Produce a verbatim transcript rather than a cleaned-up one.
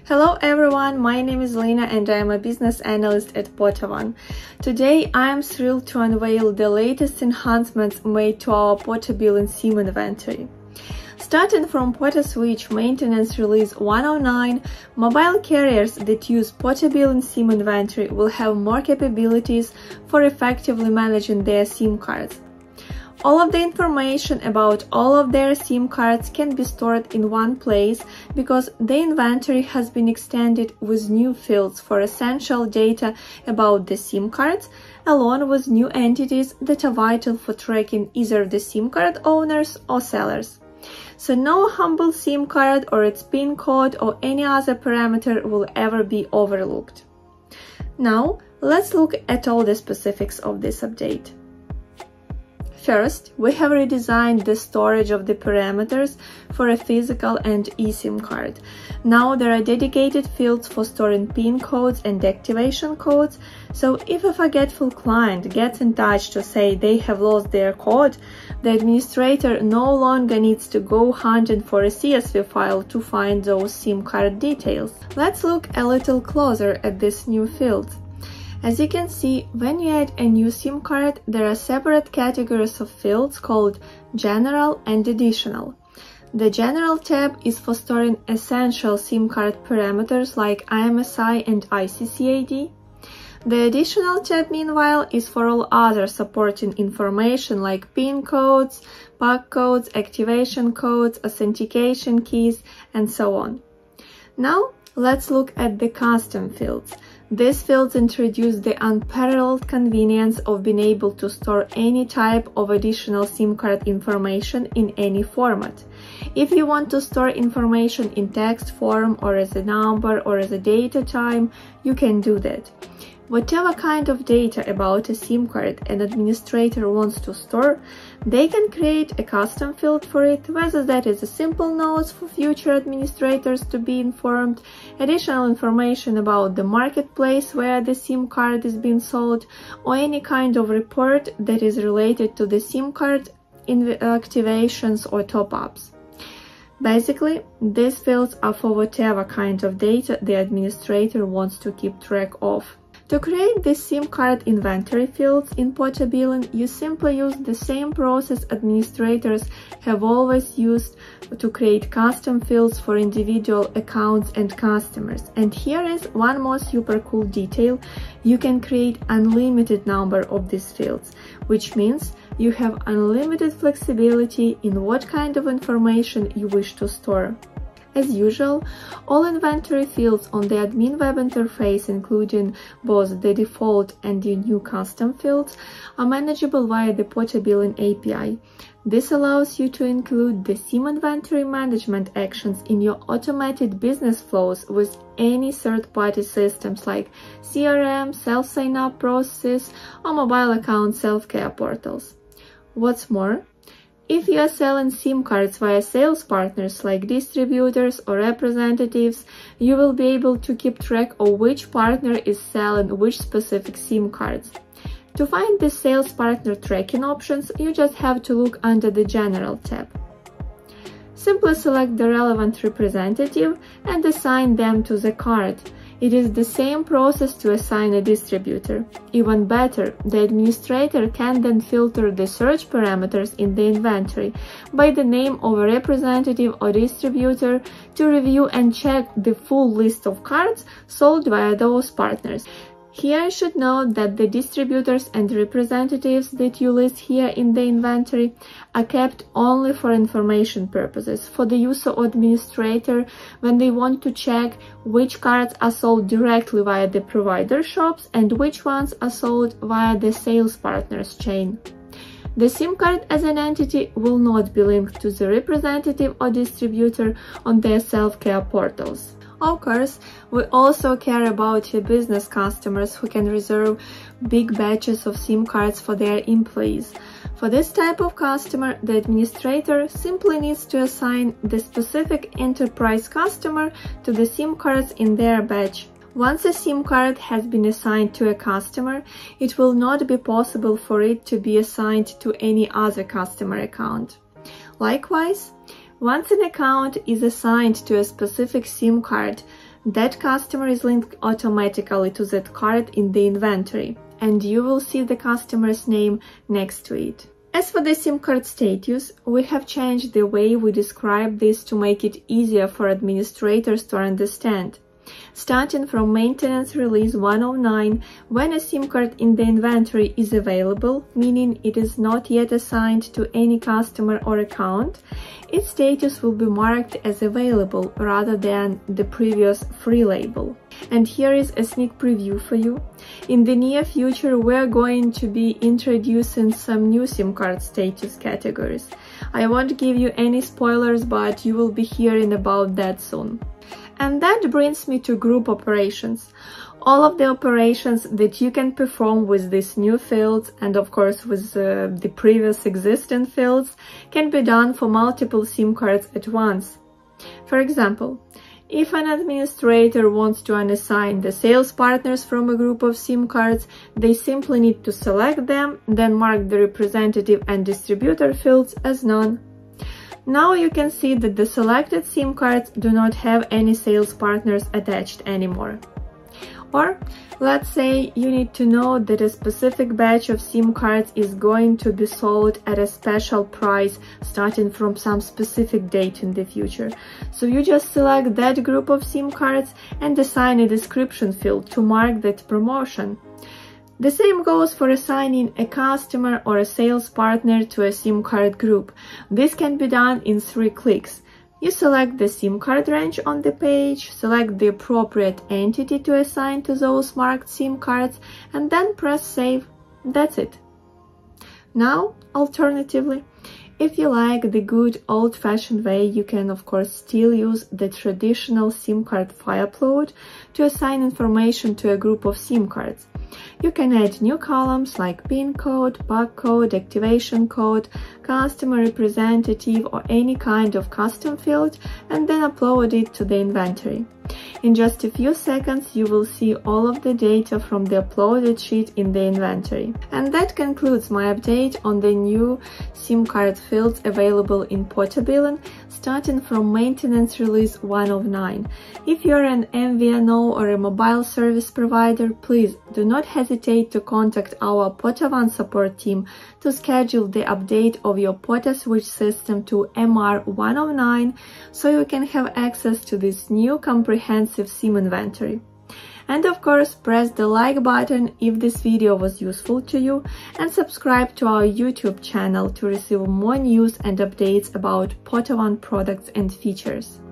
Hello everyone, my name is Lina and I am a business analyst at PortaOne. Today I am thrilled to unveil the latest enhancements made to our PortaBilling SIM inventory. Starting from PortaSwitch Maintenance Release one oh nine, mobile carriers that use PortaBilling SIM inventory will have more capabilities for effectively managing their SIM cards. All of the information about all of their SIM cards can be stored in one place because the inventory has been extended with new fields for essential data about the SIM cards, along with new entities that are vital for tracking either the SIM card owners or sellers. So no humble SIM card or its PIN code or any other parameter will ever be overlooked. Now, let's look at all the specifics of this update. First, we have redesigned the storage of the parameters for a physical and eSIM card. Now there are dedicated fields for storing PIN codes and activation codes, so if a forgetful client gets in touch to say they have lost their code, the administrator no longer needs to go hunting for a C S V file to find those SIM card details. Let's look a little closer at these new fields. As you can see, when you add a new SIM card, there are separate categories of fields called General and Additional. The General tab is for storing essential SIM card parameters like I M S I and I C C I D. The Additional tab, meanwhile, is for all other supporting information like PIN codes, P A C codes, activation codes, authentication keys, and so on. Now, let's look at the custom fields. These fields introduce the unparalleled convenience of being able to store any type of additional SIM card information in any format. If you want to store information in text form or as a number or as a data time, you can do that. Whatever kind of data about a SIM card an administrator wants to store, they can create a custom field for it, whether that is a simple note for future administrators to be informed, additional information about the marketplace where the SIM card is being sold, or any kind of report that is related to the SIM card activations or top-ups. Basically, these fields are for whatever kind of data the administrator wants to keep track of. To create the SIM card inventory fields in PortaBilling, you simply use the same process administrators have always used to create custom fields for individual accounts and customers. And here is one more super cool detail: you can create unlimited number of these fields, which means you have unlimited flexibility in what kind of information you wish to store. As usual, all inventory fields on the admin web interface, including both the default and the new custom fields, are manageable via the PortaBilling A P I. This allows you to include the SIM inventory management actions in your automated business flows with any third-party systems like C R M, self-sign-up processes, or mobile account self-care portals. What's more, if you are selling SIM cards via sales partners like distributors or representatives, you will be able to keep track of which partner is selling which specific SIM cards. To find the sales partner tracking options, you just have to look under the General tab. Simply select the relevant representative and assign them to the card. It is the same process to assign a distributor. Even better, the administrator can then filter the search parameters in the inventory by the name of a representative or distributor to review and check the full list of cards sold via those partners. Here I should note that the distributors and representatives that you list here in the inventory are kept only for information purposes, for the user or administrator when they want to check which cards are sold directly via the provider shops and which ones are sold via the sales partners chain. The SIM card as an entity will not be linked to the representative or distributor on their self-care portals. Of course, we also care about your business customers who can reserve big batches of SIM cards for their employees. For this type of customer, the administrator simply needs to assign the specific enterprise customer to the SIM cards in their batch. Once a SIM card has been assigned to a customer, it will not be possible for it to be assigned to any other customer account. Likewise, once an account is assigned to a specific SIM card, that customer is linked automatically to that card in the inventory, and you will see the customer's name next to it. As for the SIM card status, we have changed the way we describe this to make it easier for administrators to understand. Starting from Maintenance Release one oh nine, when a SIM card in the inventory is available, meaning it is not yet assigned to any customer or account, its status will be marked as available rather than the previous free label. And here is a sneak preview for you. In the near future, we're going to be introducing some new SIM card status categories. I won't give you any spoilers, but you will be hearing about that soon. And that brings me to group operations. All of the operations that you can perform with these new fields, and of course with uh, the previous existing fields, can be done for multiple SIM cards at once. For example, if an administrator wants to unassign the sales partners from a group of SIM cards, they simply need to select them, then mark the representative and distributor fields as none. Now you can see that the selected SIM cards do not have any sales partners attached anymore. Or, let's say you need to know that a specific batch of SIM cards is going to be sold at a special price starting from some specific date in the future. So you just select that group of SIM cards and assign a description field to mark that promotion. The same goes for assigning a customer or a sales partner to a SIM card group. This can be done in three clicks. You select the SIM card range on the page, select the appropriate entity to assign to those marked SIM cards, and then press save. That's it. Now, alternatively, if you like the good old-fashioned way, you can of course still use the traditional SIM card file upload to assign information to a group of SIM cards. You can add new columns like PIN code, bug code, activation code, customer representative, or any kind of custom field, and then upload it to the inventory. In just a few seconds, you will see all of the data from the uploaded sheet in the inventory. And that concludes my update on the new SIM card fields available in PortaBilling, starting from Maintenance Release one oh nine. If you're an M V N O or a mobile service provider, please do not hesitate to contact our PortaOne support team to schedule the update of your PortaSwitch system to M R one oh nine so you can have access to this new comprehensive SIM inventory. And of course, press the like button if this video was useful to you, and subscribe to our YouTube channel to receive more news and updates about PortaOne products and features.